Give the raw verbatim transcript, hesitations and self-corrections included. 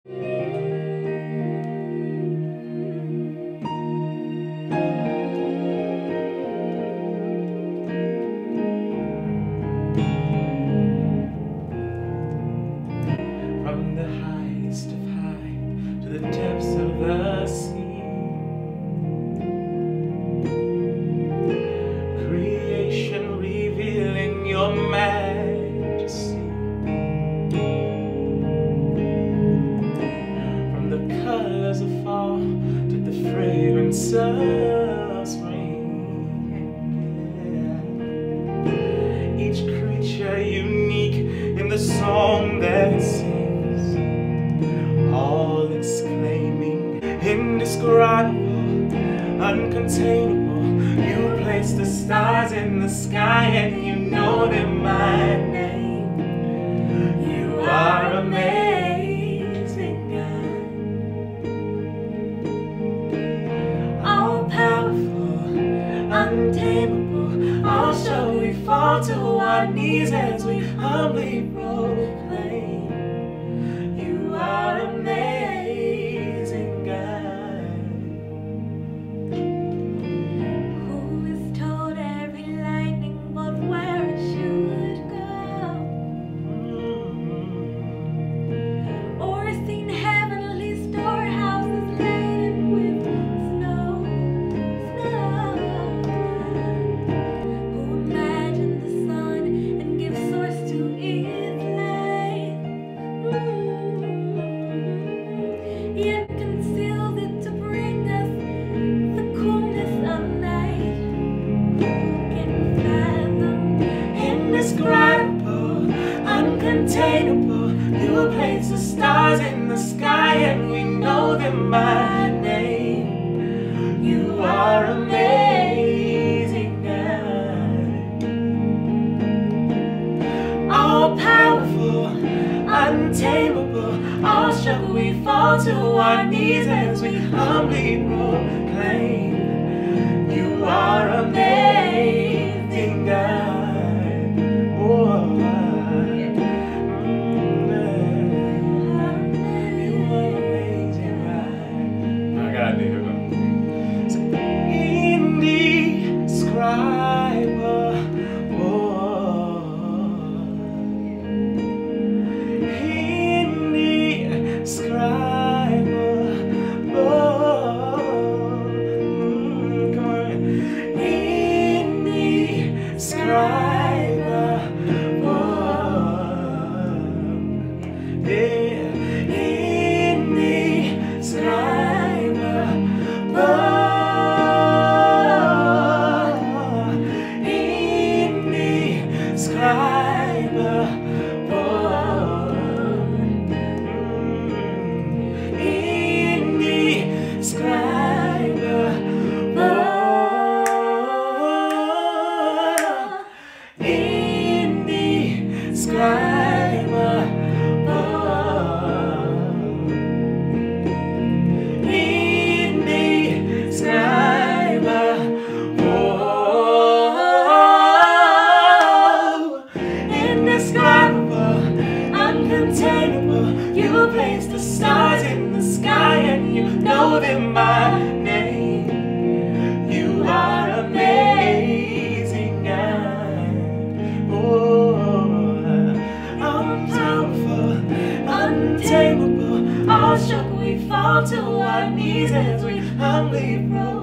From the highest of high to the depths of the sea, creation revealing your majesty. From the colors of fall to the fragrance of spring, each creature unique in the song that it sings, all exclaiming, indescribable, uncontainable. You place the stars in the sky and you know them by name. You are amazing, God. All powerful, untamable. All shall we fall to our knees as we humbly proclaim. You are amazing, God. Who has told every lightning bolt where it should go? Mm-hmm. Or seen heavenly storehouses laden with snow, snow? Who imagined the sun and give source to its light? Mm-hmm. Yet conceals it to bring us the coolness of night. Who can fathom? Indescribable, uncontainable. You place the stars in the sky and we know them by name. You are amazing, God. All powerful, untamable. All shall we fall to our knees as we humbly proclaim. You are amazing, God. Oh, mm, you are amazing, God. I got it, here we go. So, indescribable, indescribable, mm, come on, indescribable, yeah, indescribable, indescribable, uncontainable. You place the stars in the sky and you know them by name. You are amazing, God. Oh, unpowerful, untamable. All shall we fall to our knees as we humbly proclaim.